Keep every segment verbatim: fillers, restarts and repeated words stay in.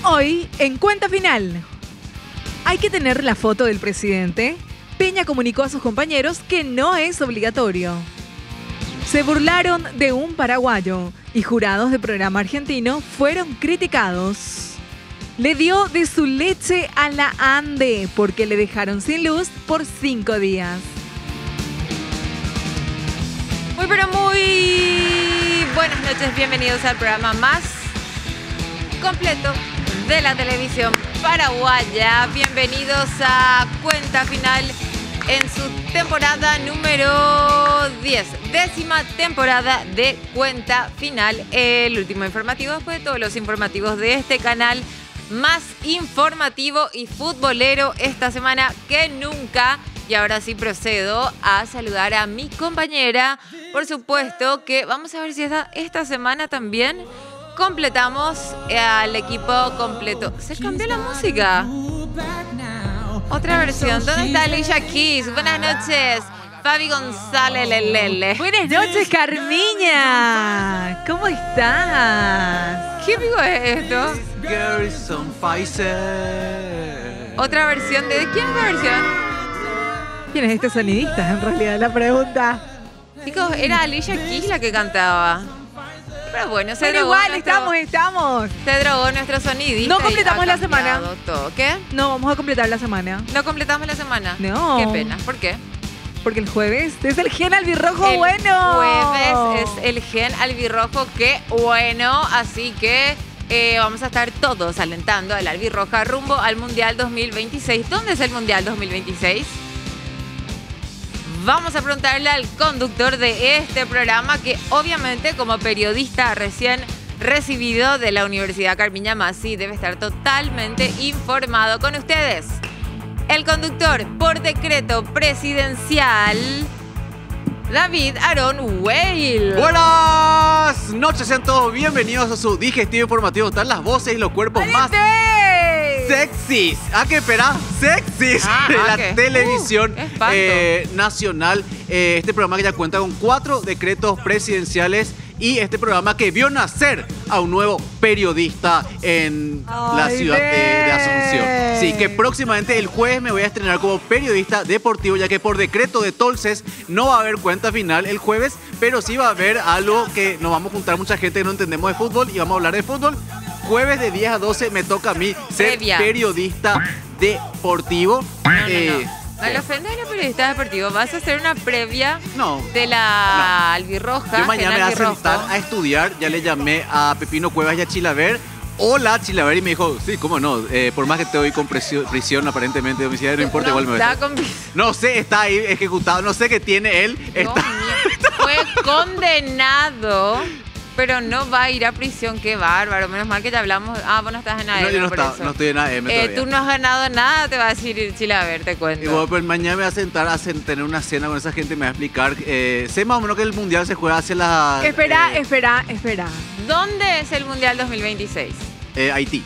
Hoy, en Cuenta Final, hay que tener la foto del presidente. Peña comunicó a sus compañeros que no es obligatorio. Se burlaron de un paraguayo y jurados de programa argentino fueron criticados. Le dio de su leche a la Ande porque le dejaron sin luz por cinco días. Muy pero muy buenas noches, bienvenidos al programa más completo de la televisión paraguaya. Bienvenidos a Cuenta Final en su temporada número diez, décima temporada de Cuenta Final, el último informativo después de todos los informativos de este canal más informativo y futbolero esta semana que nunca. Y ahora sí procedo a saludar a mi compañera. Por supuesto que vamos a ver si esta, esta semana también completamos al equipo completo. Se cambió la música. Otra versión. ¿Dónde está Alicia Keys? Buenas noches. Fabi González Lelele. Buenas noches, Carmiña. ¿Cómo estás? ¿Qué amigo es esto? Garrison Pfizer. Otra versión. ¿De quién es la versión? ¿Quién es este sonidista? En realidad, la pregunta. Chicos, era Alicia Keys la que cantaba. Pero bueno, se Pero drogó igual, nuestro, estamos, estamos. Se drogó nuestro sonidista. No completamos y ha la semana. cambiado todo. ¿Qué? No, vamos a completar la semana. ¿No completamos la semana? No. Qué pena. ¿Por qué? Porque el jueves es el gen albirrojo el bueno. jueves es el gen albirrojo, qué bueno. Así que eh, vamos a estar todos alentando al albirroja rumbo al Mundial dos mil veintiséis. ¿Dónde es el Mundial dos mil veintiséis? Vamos a preguntarle al conductor de este programa, que obviamente como periodista recién recibido de la Universidad Carmiña Massi debe estar totalmente informado. Con ustedes, el conductor por decreto presidencial, David Aaron Weil. Buenas noches, sean todos bienvenidos a su digestivo informativo. Están las voces y los cuerpos más sexys. ¿A qué espera? Sexys Ah, de la ¿qué? televisión Uh, espanto. eh, nacional. Eh, este programa que ya cuenta con cuatro decretos presidenciales y este programa que vio nacer a un nuevo periodista en la Ay, ciudad de, de Asunción. ve. Sí, que próximamente el jueves me voy a estrenar como periodista deportivo, ya que por decreto de Tolces no va a haber cuenta final el jueves, pero sí va a haber algo que nos vamos a juntar mucha gente que no entendemos de fútbol y vamos a hablar de fútbol. Jueves de diez a doce me toca a mí ser Previa. periodista deportivo. No, no, Eh, no. No le ofendas a los periodistas deportivos. Vas a hacer una previa No. de la albirroja. Yo mañana me gen voy a albirrojo. sentar a estudiar. Ya le llamé a Pepino Cuevas y a Chilaver. Hola, Chilaver, y me dijo, sí, cómo no, eh, por más que te doy con presión, prisión aparentemente domiciliaria, no importa, No, igual me voy a está estar. con- No sé, está ahí ejecutado, no sé qué tiene él. Dios Está... mío, fue condenado, pero no va a ir a prisión. Qué bárbaro. Menos mal que ya hablamos. Ah, vos no estás en A M. No, yo no, por estaba, eso. no estoy en A M Eh, todavía. tú no has ganado nada, te va a decir Chile. A ver, te cuento. Y bueno, pues mañana me voy a sentar a sen- tener una cena con esa gente, me va a explicar. Eh, sé más o menos que el mundial se juega hacia la. Espera, eh, espera, espera. ¿Dónde es el Mundial dos mil veintiséis? eh, Haití.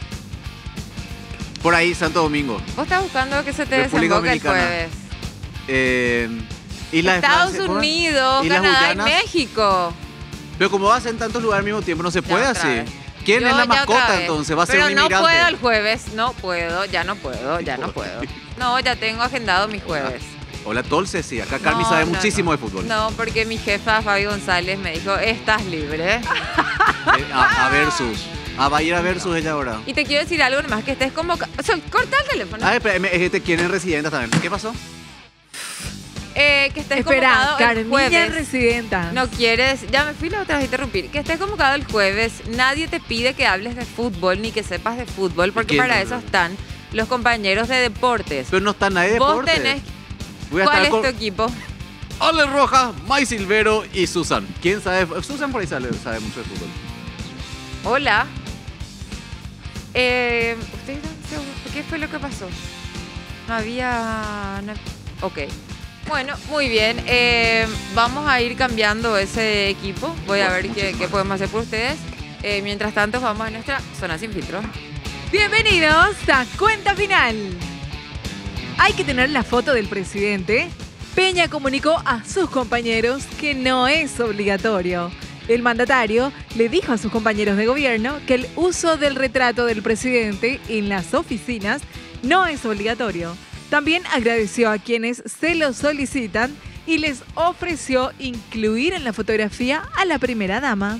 Por ahí, Santo Domingo. Vos estás buscando que se te República desemboque el Dominicana. jueves. Eh, Islas de Estados Francia, ¿cómo es? Unidos, Islas Canadá Guyanas. y México. Pero como vas en tantos lugares al mismo tiempo, no se puede otra así. vez. ¿Quién Yo es la ya otra mascota vez. entonces? ¿Va a ser Pero un no inmigrante? puedo el jueves, no puedo, ya no puedo, ya no puedo. No, ya tengo agendado mi jueves. Hola, Tolce, sí. Acá Carmi No, sabe no, muchísimo no. de fútbol. No, porque mi jefa Fabi González me dijo, estás libre. Eh, a, a Versus. Ah, va a ir a Versus ella ahora. Y te quiero decir algo nomás, que estés convocado. O sea, corta el teléfono. Ah, espera, me- es que te quieren residentes también. ¿Qué pasó? Eh, que estés Espera, convocado el Carmiña jueves. residenta. No quieres, ya me fui la otra vez a interrumpir, que estés convocado el jueves, nadie te pide que hables de fútbol ni que sepas de fútbol, porque ¿Quién? para eso están los compañeros de deportes. Pero no está nadie de Vos deporte. tenés, Voy a ¿cuál estar es con tu equipo? Ale Roja, May Silvero y Susan. ¿Quién sabe? Susan por ahí sabe, sabe mucho de fútbol. Hola. Eh, ¿Ustedes están seguros? ¿Qué fue lo que pasó? No había... no- Ok. Bueno, muy bien. Eh, vamos a ir cambiando ese equipo. Voy a Bueno, ver qué, muchísimas qué podemos hacer por ustedes. Eh, mientras tanto, vamos a nuestra zona sin filtro. Bienvenidos a Cuenta Final. Hay que tener la foto del presidente. Peña comunicó a sus compañeros que no es obligatorio. El mandatario le dijo a sus compañeros de gobierno que el uso del retrato del presidente en las oficinas no es obligatorio. También agradeció a quienes se lo solicitan y les ofreció incluir en la fotografía a la primera dama.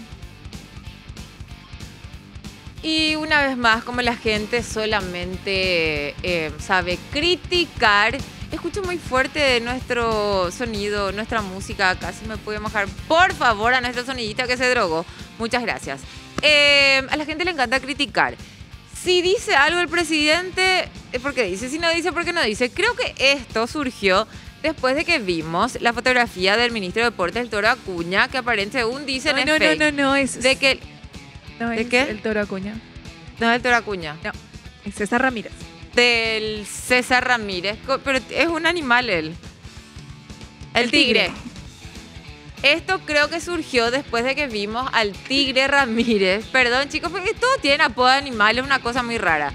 Y una vez más, como la gente solamente eh, sabe criticar, escucho muy fuerte nuestro sonido, nuestra música. Casi me puede mojar. Por favor, a nuestro sonidista que se drogó. Muchas gracias. Eh, a la gente le encanta criticar. Si dice algo el presidente, es porque dice. Si no dice, porque no dice. Creo que esto surgió después de que vimos la fotografía del ministro de Deportes, el Toro Acuña, que aparentemente, según dicen, No, es no, fake. no, no, no, es... De que... No, ¿De es qué? el Toro Acuña. No, el Toro Acuña. No, es César Ramírez. Del César Ramírez. Co- Pero es un animal él. El, El tigre. tigre. Esto creo que surgió después de que vimos al Tigre Ramírez. Perdón, chicos, porque todo tiene apodo de animal, es una cosa muy rara.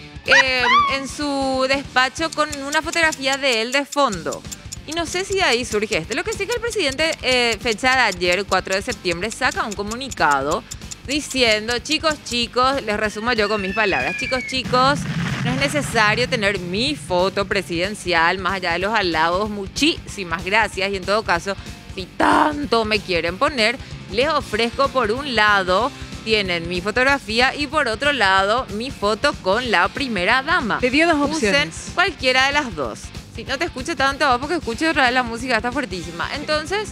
Eh, en su despacho con una fotografía de él de fondo. Y no sé si de ahí surge esto. Lo que sí que el presidente, eh, fecha de ayer, cuatro de septiembre, saca un comunicado diciendo, chicos, chicos, les resumo yo con mis palabras, chicos, chicos, no es necesario tener mi foto presidencial más allá de los halagos, muchísimas gracias. Y en todo caso, si tanto me quieren poner, les ofrezco por un lado, tienen mi fotografía y por otro lado, mi foto con la primera dama. Te dio dos Usen opciones. cualquiera de las dos. Si no te escucho tanto, va porque escucho otra vez la música, está fuertísima. Entonces,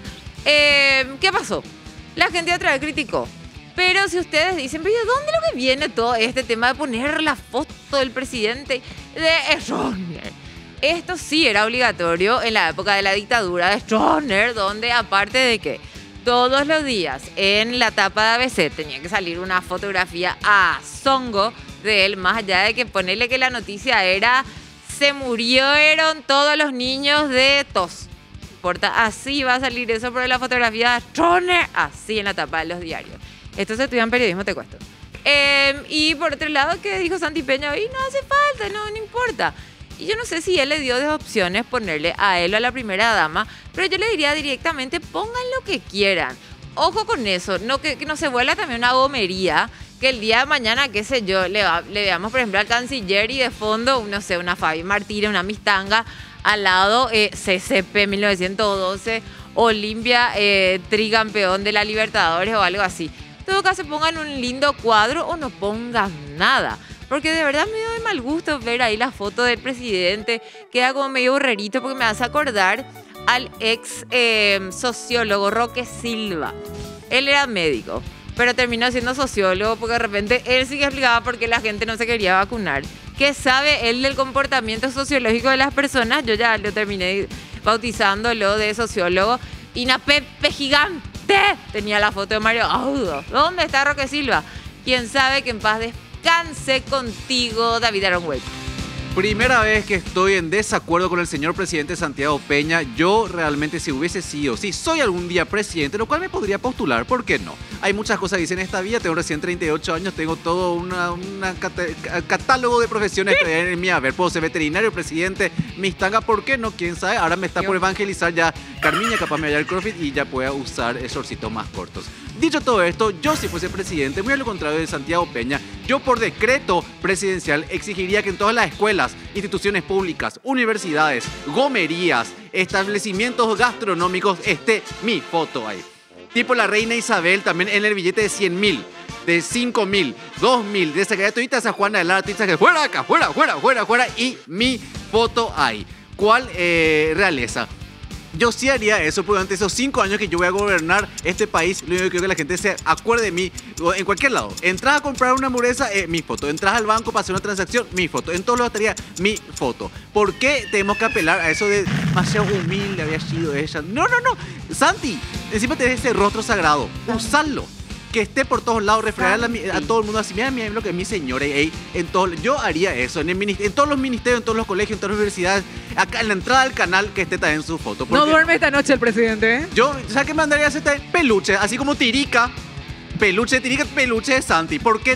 eh, ¿qué pasó? La gente otra vez criticó. Pero si ustedes dicen, pero ¿de dónde lo que viene todo este tema de poner la foto del presidente de Stroessner? Esto sí era obligatorio en la época de la dictadura de Stroessner, donde aparte de que todos los días en la tapa de A B C tenía que salir una fotografía a zongo de él, más allá de que ponerle que la noticia era se murieron todos los niños de tos. No importa, así va a salir eso por la fotografía de Stroessner, así en la tapa de los diarios. Esto se estudia en periodismo, te cuento. Eh, y por otro lado, ¿qué dijo Santi Peña? Y no hace falta, no, no importa. Y yo no sé si él le dio de opciones ponerle a él o a la primera dama, pero yo le diría directamente, pongan lo que quieran. Ojo con eso, no, que, que no se vuelva también una gomería, que el día de mañana, qué sé yo, le, va, le veamos, por ejemplo, al canciller y de fondo, no sé, una Fabi Martínez, una Mistanga, al lado eh, C C P mil novecientos doce, Olimpia, eh, tricampeón de la Libertadores o algo así. En todo caso, pongan un lindo cuadro o no pongan nada. Porque de verdad me dio de mal gusto ver ahí la foto del presidente. Queda como medio borrerito porque me hace acordar al ex eh, sociólogo Roque Silva. Él era médico, pero terminó siendo sociólogo porque de repente él sí que explicaba por qué la gente no se quería vacunar. ¿Qué sabe él del comportamiento sociológico de las personas? Yo ya lo terminé bautizándolo de sociólogo. Y una Pepe gigante tenía la foto de Mario Audo. ¿Dónde está Roque Silva? Quién sabe, que en paz descanse contigo, David Aronway. Primera vez que estoy en desacuerdo con el señor presidente Santiago Peña. Yo realmente, si hubiese sido, si soy algún día presidente, lo cual me podría postular, ¿por qué no? Hay muchas cosas que dicen en esta vida, tengo recién treinta y ocho años, tengo todo una, una cata- catálogo de profesiones en mi haber. Puedo ser veterinario, presidente, Mistanga, ¿por qué no? ¿Quién sabe? Ahora me está por evangelizar ya Carmiña, capaz me vaya al CrossFit y ya pueda usar shortcitos más cortos. Dicho todo esto, yo si fuese presidente, muy a lo contrario de Santiago Peña, yo por decreto presidencial exigiría que en todas las escuelas, instituciones públicas, universidades, gomerías, establecimientos gastronómicos esté mi foto ahí. Tipo la reina Isabel también en el billete de cien mil, de cinco mil, dos mil, de esa que todita esa Juana de Lara, todita que fuera acá, fuera, fuera, fuera, fuera y mi foto ahí. ¿Cuál eh, realeza? Yo sí haría eso, porque durante esos cinco años que yo voy a gobernar este país, lo único que quiero que la gente se acuerde de mí en cualquier lado. Entras a comprar una hamburguesa, eh, mi foto. Entras al banco para hacer una transacción, mi foto. En todos los estaría mi foto. ¿Por qué tenemos que apelar a eso de demasiado humilde había sido ella? No, no, no. Santi, encima tenés ese rostro sagrado. Usarlo. Que esté por todos lados, refregar a, a todo el mundo así. Mira, mira lo que es mi señora. Ey, en todo, yo haría eso. En, el, en todos los ministerios, en todos los colegios, en todas las universidades. Acá en la entrada del canal, que esté también su foto. No duerme esta noche el presidente, ¿eh? Yo, ¿sabes qué mandaría a hacer? Peluche, así como Tirica. Peluche de Tirica, peluche de Santi. ¿Por qué no?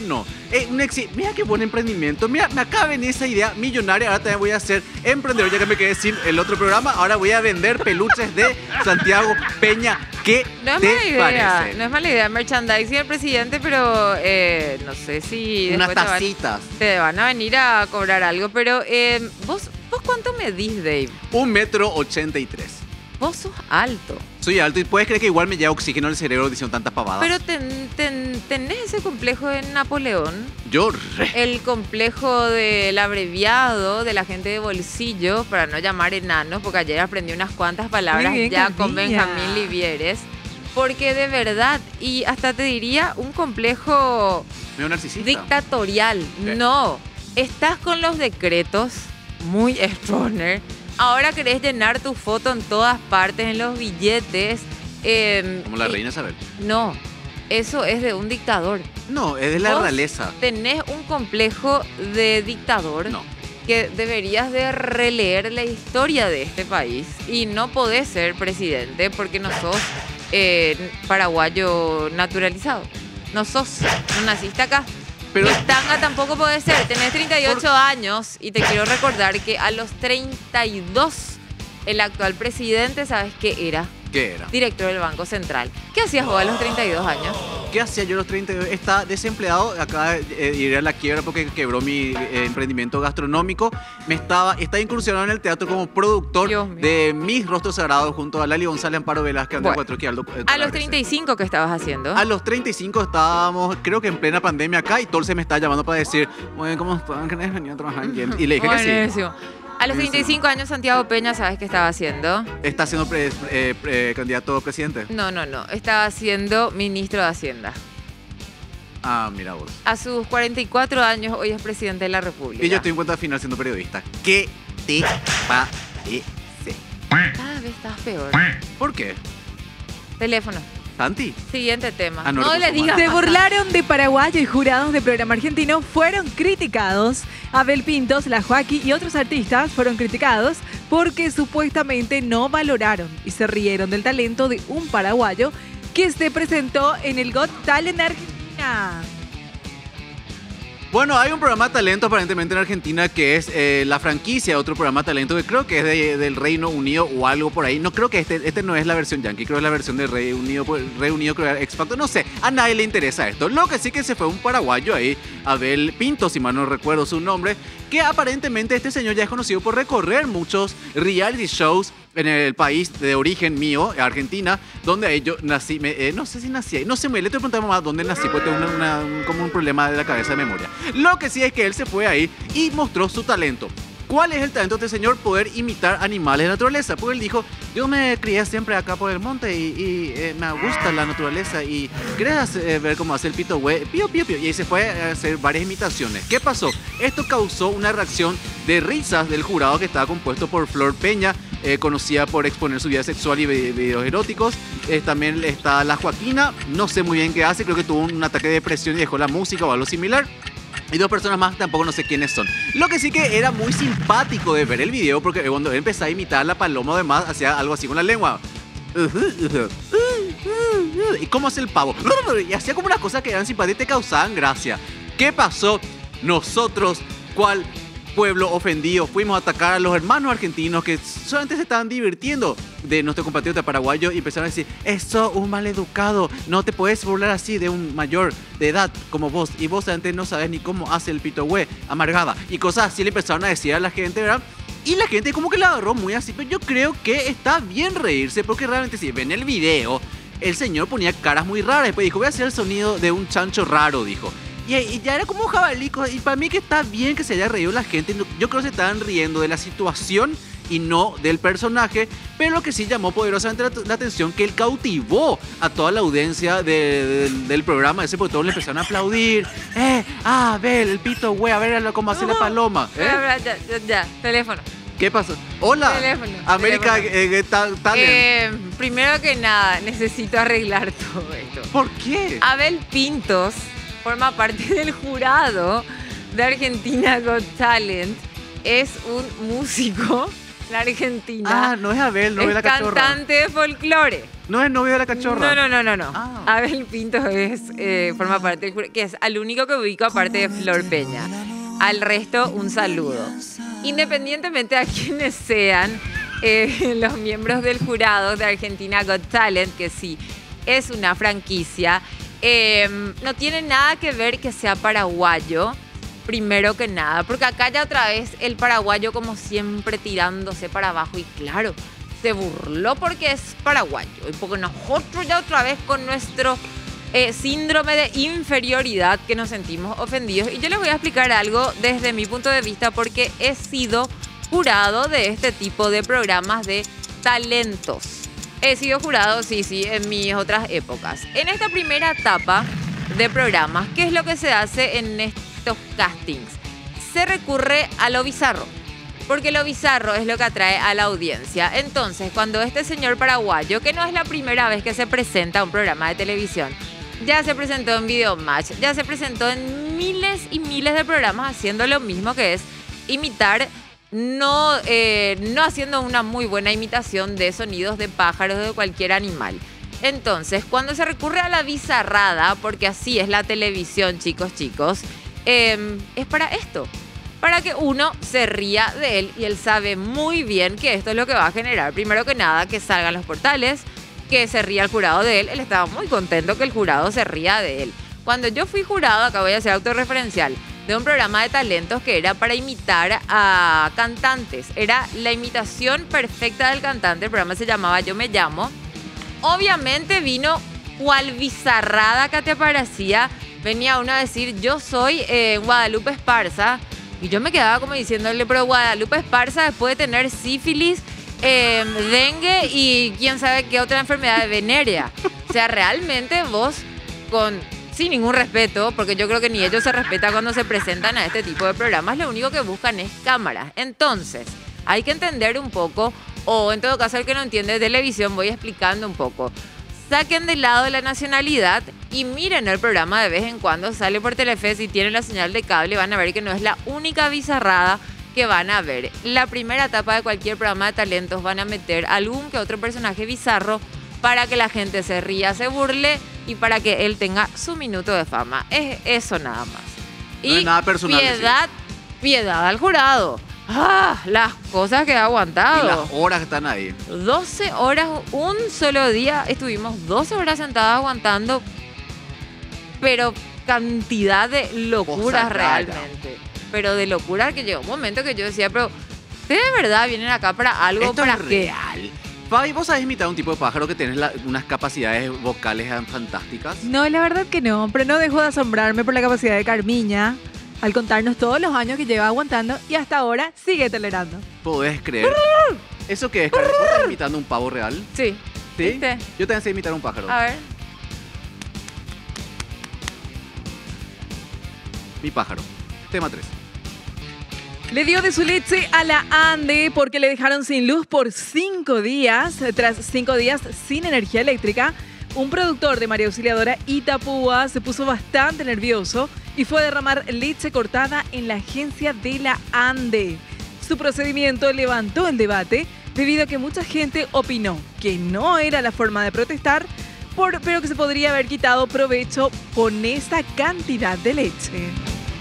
Eh, un exi- Mira qué buen emprendimiento. Mira, me acaba de venir esa idea millonaria. Ahora también voy a ser emprendedor, ya que me quedé sin el otro programa. Ahora voy a vender peluches de Santiago Peña. ¿Qué No es te mala idea, parece? no es mala idea merchandising del presidente, pero eh, no sé si Unas después te van, tacitas. te van a venir a cobrar algo, pero eh, vos, vos cuánto medís, Dave? Un metro ochenta y tres. Vos sos alto, Soy alto y puedes creer que igual me lleva oxígeno al cerebro diciendo tantas pavadas. pero ten- ten- tenés ese complejo de Napoleón, Yo re. el complejo del abreviado de la gente de bolsillo, para no llamar enanos, porque ayer aprendí unas cuantas palabras Muy bien, ya con Camilla. Benjamín Livieres, porque de verdad, y hasta te diría un complejo Medio narcisista. dictatorial. ¿Qué? No, estás con los decretos, muy stoner. Ahora querés llenar tu foto en todas partes, en los billetes. eh, Como la y- reina Isabel. No, eso es de un dictador. No, es de la Vos realeza. Tenés un complejo de dictador No. que deberías de releer la historia de este país y no podés ser presidente porque no sos eh, paraguayo naturalizado. No sos, no naciste acá. Pero Ni tanga tampoco puede ser. Tenés treinta y ocho años y te quiero recordar que a los treinta y dos el actual presidente, ¿sabes qué era? ¿qué era? Director del Banco Central. ¿Qué hacías vos a los treinta y dos años? ¿Qué hacía yo a los treinta y dos? Está desempleado, acaba de ir a la quiebra porque quebró mi eh, emprendimiento gastronómico. Me estaba, estaba incursionando en el teatro como productor Dios mío. de Mis Rostros Sagrados junto a Lali González, Amparo Velázquez, Andrés Bueno, Cuatro, que Aldo, eh, A los Talarese. treinta y cinco, ¿qué estabas haciendo? A los treinta y cinco estábamos, creo que en plena pandemia acá, y Tolce me está llamando para decir, bueno, ¿cómo están? ¿Querés venir a trabajar en Yelp? Y le dije que sí. Buenísimo. A los treinta y cinco años, Santiago Peña, ¿sabes qué estaba haciendo? Está siendo pre- eh, pre- candidato a presidente. No, no, no. Estaba siendo ministro de Hacienda. Ah, mira vos. A sus cuarenta y cuatro años, hoy es presidente de la República. Y yo estoy en cuenta final siendo periodista. ¿Qué te parece? Cada vez estás peor. ¿Por qué? Teléfono. ¿Santi? Siguiente tema. Ah, no, no recursos le digas Se más. burlaron de paraguayo y jurados de programa argentino fueron criticados. Abel Pintos, La Joaquí y otros artistas fueron criticados porque supuestamente no valoraron y se rieron del talento de un paraguayo que se presentó en el Got Talent Argentina. Bueno, hay un programa de talento aparentemente en Argentina que es eh, la franquicia, otro programa de talento que creo que es de- del Reino Unido o algo por ahí. No creo que este, este no es la versión yankee, creo que es la versión del Reino Unido, pues, Reino Unido creo que era X Factor, no sé, a nadie le interesa esto. Lo que sí que se fue un paraguayo ahí, Abel Pinto, si mal no recuerdo su nombre, que aparentemente este señor ya es conocido por recorrer muchos reality shows en el país de origen mío, Argentina, donde ahí yo nací, me- eh, no sé si nací ahí, no sé, me le estoy preguntando a mamá dónde nací, porque tengo una- una- un- como un problema de la cabeza de memoria. Lo que sí es que él se fue ahí y mostró su talento. ¿Cuál es el talento de este señor? Poder imitar animales de naturaleza. Porque él dijo, yo me crié siempre acá por el monte y, y, eh, me gusta la naturaleza y ¿querés eh, ver cómo hace el pito güey? Pío, pío, pío. Y ahí se fue a hacer varias imitaciones. ¿Qué pasó? Esto causó una reacción de risas del jurado que estaba compuesto por Flor Peña, eh, conocida por exponer su vida sexual y vi- videos eróticos. Eh, también está la Joaquina, no sé muy bien qué hace, creo que tuvo un ataque de depresión y dejó la música o algo similar. Y dos personas más, tampoco no sé quiénes son. Lo que sí que era muy simpático de ver el video, porque cuando él empezó a imitar a la paloma, además, hacía algo así con la lengua. ¿Y cómo hace el pavo? Y hacía como unas cosas que eran simpáticas y te causaban gracia. ¿Qué pasó? Nosotros, ¿cuál pueblo ofendido? Fuimos a atacar a los hermanos argentinos que solamente se estaban divirtiendo de nuestro compatriota paraguayo y empezaron a decir, eso, un maleducado, no te puedes burlar así de un mayor de edad como vos, y vos antes no sabes ni cómo hace el pito güey, amargada, y cosas así le empezaron a decir a la gente, ¿verdad? Y la gente como que la agarró muy así, pero yo creo que está bien reírse, porque realmente si ven el video, el señor ponía caras muy raras, después dijo, voy a hacer el sonido de un chancho raro, dijo. Y, y ya era como un jabalí, y para mí que está bien que se haya reído la gente, yo creo que se estaban riendo de la situación y no del personaje, pero lo que sí llamó poderosamente la, la atención, que él cautivó a toda la audiencia de- de- del programa ese, porque todos le empezaron a aplaudir, eh, ah, a ver, el pito güey, a ver cómo hace la paloma, ¿eh? Ya, ya, ya, ya, teléfono. ¿Qué pasó? Hola, Teléfono, América teléfono. eh, eh, Ta- Talent. Eh, primero que nada, necesito arreglar todo esto. ¿Por qué? Abel Pintos forma parte del jurado de Argentina Got Talent. Es un músico de Argentina. Ah, no es Abel, no es es la cachorra. cantante de folclore. ¿No es novio de la cachorra? No, no, no, no, no. Ah. Abel Pinto es, eh, forma parte del jurado, que es al único que ubico aparte de Flor Peña. Al resto, un saludo. Independientemente a quienes sean eh, los miembros del jurado de Argentina Got Talent, que sí, es una franquicia, eh, no tiene nada que ver que sea paraguayo, primero que nada, porque acá ya otra vez el paraguayo como siempre tirándose para abajo y claro, se burló porque es paraguayo y porque nosotros ya otra vez con nuestro eh, síndrome de inferioridad que nos sentimos ofendidos. Y yo les voy a explicar algo desde mi punto de vista porque he sido jurado de este tipo de programas de talentos. He sido jurado, sí, sí, en mis otras épocas. En esta primera etapa de programas, ¿qué es lo que se hace en estos castings? Se recurre a lo bizarro. Porque lo bizarro es lo que atrae a la audiencia. Entonces, cuando este señor paraguayo, que no es la primera vez que se presenta a un programa de televisión, ya se presentó en Videomatch, ya se presentó en miles y miles de programas haciendo lo mismo, que es imitar, no, eh, no haciendo una muy buena imitación de sonidos de pájaros o de cualquier animal. Entonces, cuando se recurre a la bizarrada, porque así es la televisión, chicos, chicos, eh, es para esto. Para que uno se ría de él y él sabe muy bien que esto es lo que va a generar. Primero que nada, que salgan los portales, que se ría el jurado de él. Él estaba muy contento que el jurado se ría de él. Cuando yo fui jurado, acá voy a hacer autorreferencial, de un programa de talentos que era para imitar a cantantes. Era la imitación perfecta del cantante. El programa se llamaba Yo Me Llamo. Obviamente vino cual bizarrada que te parecía. Venía uno a decir, yo soy eh, Guadalupe Esparza. Y yo me quedaba como diciéndole, pero Guadalupe Esparza, después de tener sífilis, eh, dengue y quién sabe qué otra enfermedad venérea. O sea, realmente vos, con sin ningún respeto, porque yo creo que ni ellos se respetan cuando se presentan a este tipo de programas, lo único que buscan es cámaras. Entonces, hay que entender un poco, o en todo caso, el que no entiende de televisión, voy explicando un poco. Saquen de lado la nacionalidad y miren el programa de vez en cuando. Sale por Telefe, si tienen la señal de cable van a ver que no es la única bizarrada que van a ver. La primera etapa de cualquier programa de talentos van a meter algún que otro personaje bizarro para que la gente se ría, se burle y para que él tenga su minuto de fama. Es eso nada más. No es Y nada personal, piedad, piedad al jurado. Ah, las cosas que ha aguantado. Y las horas que están ahí. doce horas, un solo día. Estuvimos doce horas sentadas aguantando, pero cantidad de locuras Cosa rara. realmente. Pero de locura que llegó un momento que yo decía, pero ¿ustedes de verdad vienen acá para algo? Esto ¿Para es qué? real. Fabi, ¿vos sabés imitar a un tipo de pájaro que tenés la- unas capacidades vocales fantásticas? No, la verdad que no, pero no dejo de asombrarme por la capacidad de Carmiña al contarnos todos los años que lleva aguantando y hasta ahora sigue tolerando. ¿Podés creer? ¿Eso qué es, Karen? ¿Vos estás imitando un pavo real? Sí. ¿Sí? ¿Viste? Yo también sé imitar un pájaro. A ver. Mi pájaro. Tema tres. Le dio de su leche a la Ande porque le dejaron sin luz por cinco días. Tras cinco días sin energía eléctrica, un productor de María Auxiliadora Itapúa se puso bastante nervioso y fue a derramar leche cortada en la agencia de la Ande. Su procedimiento levantó el debate debido a que mucha gente opinó que no era la forma de protestar, por, pero que se podría haber quitado provecho con esa cantidad de leche.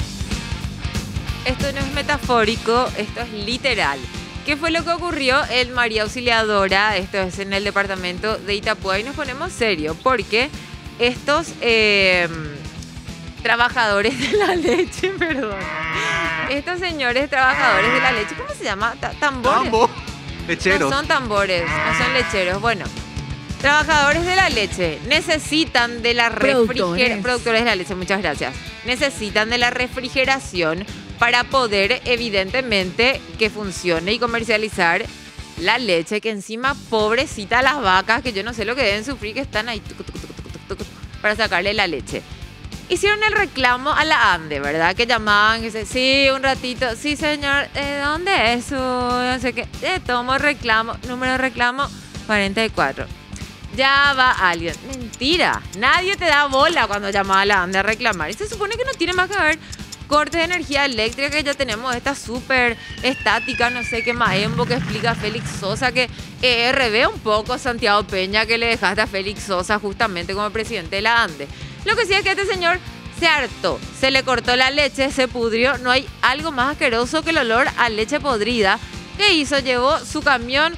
Esto no es metafórico, esto es literal. ¿Qué fue lo que ocurrió en María Auxiliadora? Esto es en el departamento de Itapúa y nos ponemos serio porque estos eh, trabajadores de la leche, perdón, estos señores trabajadores de la leche, ¿cómo se llama? Ta- ¿Tambores? Tambo. Lecheros. No son tambores, no son lecheros. Bueno, trabajadores de la leche necesitan de la refrigeración. Productores. Productores de la leche, muchas gracias. Necesitan de la refrigeración para poder, evidentemente, que funcione y comercializar la leche, que encima, pobrecita las vacas, que yo no sé lo que deben sufrir, que están ahí tuc, tuc, tuc, tuc, tuc, tuc, para sacarle la leche. Hicieron el reclamo a la ANDE, ¿verdad? Que llamaban, que dice, sí, un ratito, sí, señor, eh, ¿dónde es su, no sé qué? Eh, tomo reclamo, número de reclamo cuarenta y cuatro. Ya va alguien. Mentira, nadie te da bola cuando llama a la ANDE a reclamar. Y se supone que no tiene más que ver cortes de energía eléctrica, que ya tenemos esta súper estática, no sé qué maembo que explica Félix Sosa, que eh, revé un poco Santiago Peña que le dejaste a Félix Sosa justamente como presidente de la ANDE. Lo que sí es que este señor se hartó, se le cortó la leche, se pudrió, no hay algo más asqueroso que el olor a leche podrida. ¿Qué hizo? Llevó su camión,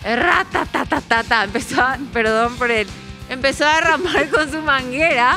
ratatatatata, empezó a, perdón por él, empezó a derramar con su manguera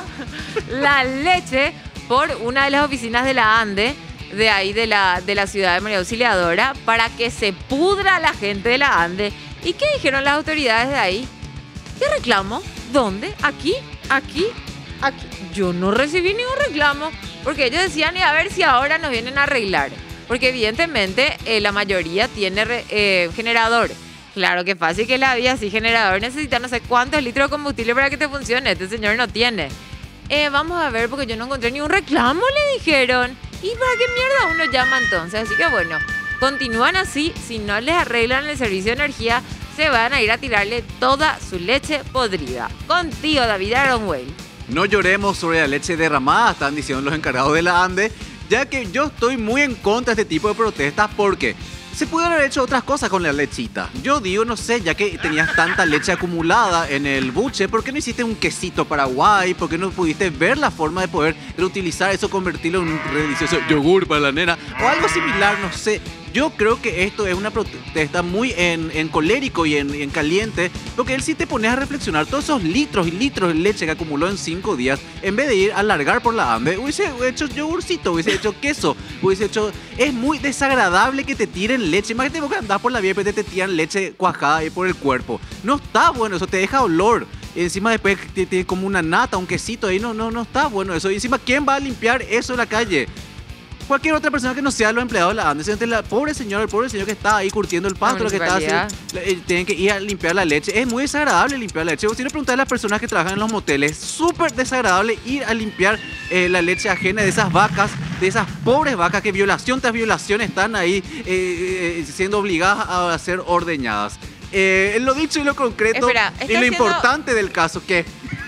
la leche por una de las oficinas de la ANDE, de ahí de la, de la ciudad de María Auxiliadora, para que se pudra la gente de la ANDE. ¿Y qué dijeron las autoridades de ahí? ¿Qué reclamo? ¿Dónde? ¿Aquí? ¿Aquí? ¿Aquí? Yo no recibí ningún reclamo, porque ellos decían, y a ver si ahora nos vienen a arreglar. Porque evidentemente eh, la mayoría tiene re, eh, generador. Claro que fácil que la vida, si generador necesita no sé cuántos litros de combustible para que te funcione. Este señor no tiene. Eh, vamos a ver, porque yo no encontré ningún reclamo, le dijeron. ¿Y para qué mierda uno llama entonces? Así que bueno, continúan así. Si no les arreglan el servicio de energía, se van a ir a tirarle toda su leche podrida. Contigo, David Aronway. No lloremos sobre la leche derramada, están diciendo los encargados de la ANDE, ya que yo estoy muy en contra de este tipo de protestas porque se pudieron haber hecho otras cosas con la lechita. Yo digo, no sé, ya que tenías tanta leche acumulada en el buche, ¿por qué no hiciste un quesito Paraguay? ¿Por qué no pudiste ver la forma de poder reutilizar eso, convertirlo en un delicioso yogur para la nena? O algo similar, no sé. Yo creo que esto es una protesta muy en, en colérico y en, en caliente, porque él sí te pones a reflexionar todos esos litros y litros de leche que acumuló en cinco días, en vez de ir a largar por la ANDE, hubiese hecho yogurcito, hubiese hecho queso, hubiese hecho... Es muy desagradable que te tiren leche. Imagínate vos que andás por la vía y te tiran leche cuajada ahí por el cuerpo. No está bueno, eso te deja olor. Y encima después tiene como una nata, un quesito ahí, no, no, no está bueno eso. Y encima, ¿quién va a limpiar eso en la calle? Cualquier otra persona que no sea los empleados de la ANDE. La pobre señor, el pobre señor que está ahí curtiendo el pasto, lo que está haciendo, tienen que ir a limpiar la leche. Es muy desagradable limpiar la leche. Si no preguntar a las personas que trabajan en los moteles, es súper desagradable ir a limpiar eh, la leche ajena de esas vacas, de esas pobres vacas que violación tras violación están ahí eh, eh, siendo obligadas a ser ordeñadas. Eh, lo dicho y lo concreto, Espera, y lo haciendo... importante del caso, que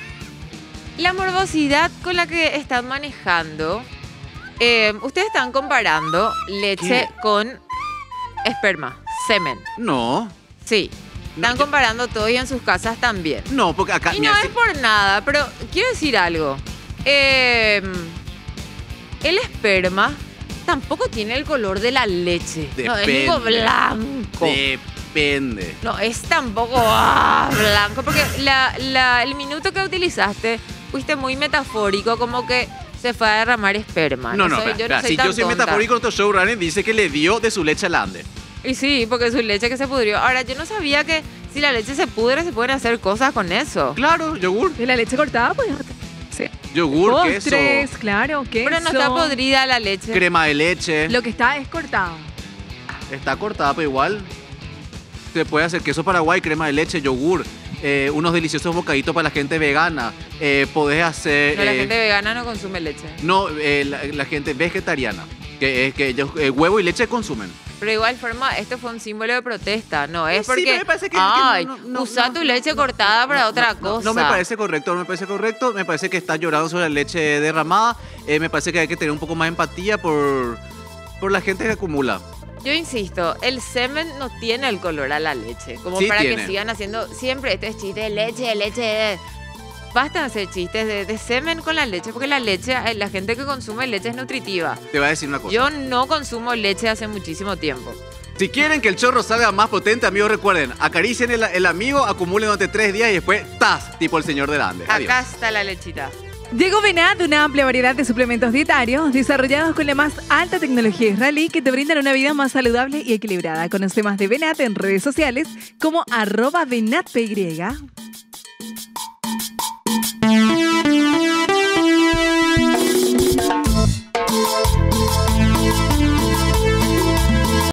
la morbosidad con la que están manejando. Eh, ustedes están comparando leche ¿Qué? con esperma, semen. no, Sí, No, están yo- comparando todo y en sus casas también. no, porque acá... Y mira, no si- es por nada, pero quiero decir algo. Eh, el esperma tampoco tiene el color de la leche. No, es Depende. algo blanco. Depende. No, es tampoco ah, blanco, porque la, la, el minuto que utilizaste fuiste muy metafórico, como que se fue a derramar esperma. No, no, soy- espera, yo no espera. soy Si tan yo soy tonta. metafórico, nuestro showrunner dice que le dio de su leche al ANDE. Y sí, porque su leche que se pudrió. Ahora, yo no sabía que si la leche se pudre, se pueden hacer cosas con eso. Claro, yogur. De la leche cortada, pues. Sí. Yogur, Postres, queso, claro, queso. Pero no está podrida la leche. crema de leche. Lo que está es cortado. Está cortada, pero igual se puede hacer queso Paraguay, crema de leche, yogur, eh, unos deliciosos bocaditos para la gente vegana. Eh, podés hacer... No, la eh, gente vegana no consume leche. No, eh, la, la gente vegetariana, que es que ellos eh, huevo y leche consumen. Pero de igual forma, esto fue un símbolo de protesta. No es Sí, pero porque, me parece que- que ay, no, no, usa no, tu no, leche no, cortada no, para no, otra no, cosa. No me parece correcto, no me parece correcto. Me parece que está llorando sobre la leche derramada. Eh, me parece que hay que tener un poco más de empatía por, por la gente que acumula. Yo insisto, el semen no tiene el color a la leche. Como Sí para tiene. que sigan haciendo siempre este es chiste de leche, de leche. De... Basta de hacer chistes de, de semen con la leche, porque la leche, eh, la gente que consume leche es nutritiva. Te voy a decir una cosa. Yo no consumo leche hace muchísimo tiempo. Si quieren que el chorro salga más potente, amigos, recuerden, acaricien el, el amigo, acumulen durante tres días y después, ¡tas! Tipo el señor del Ande. Adiós. Acá está la lechita. Llegó Venat, una amplia variedad de suplementos dietarios desarrollados con la más alta tecnología israelí que te brindan una vida más saludable y equilibrada. Conoce más de Venat en redes sociales como arroba venatpy.